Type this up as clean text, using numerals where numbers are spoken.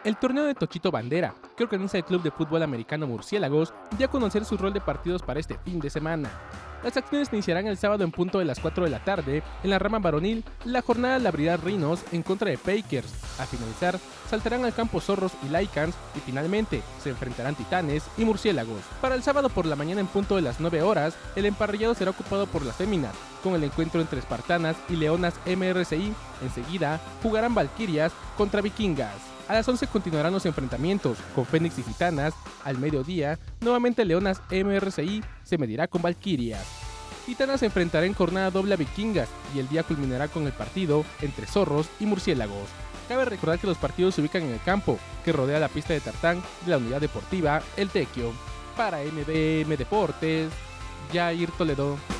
El torneo de Tochito Bandera, que organiza el Club de Fútbol Americano Murciélagos, dio a conocer su rol de partidos para este fin de semana. Las acciones iniciarán el sábado en punto de las 4 de la tarde. En la rama varonil, la jornada la abrirá Rhinos en contra de Packers. A finalizar, saltarán al campo Zorros y Lycans y finalmente se enfrentarán Titanes y Murciélagos. Para el sábado por la mañana en punto de las 9 horas, el emparrillado será ocupado por las féminas, con el encuentro entre Espartanas y Leonas MRCI. Enseguida, jugarán Valquirias contra Vikingas. A las 11 continuarán los enfrentamientos, con Fénix y Gitanas. Al mediodía, nuevamente Leonas MRCI se medirá con Valquirias. Gitanas se enfrentará en jornada doble a Vikingas y el día culminará con el partido entre Zorros y Murciélagos. Cabe recordar que los partidos se ubican en el campo, que rodea la pista de tartán de la unidad deportiva El Tequio. Para MBM Deportes, Jair Toledo.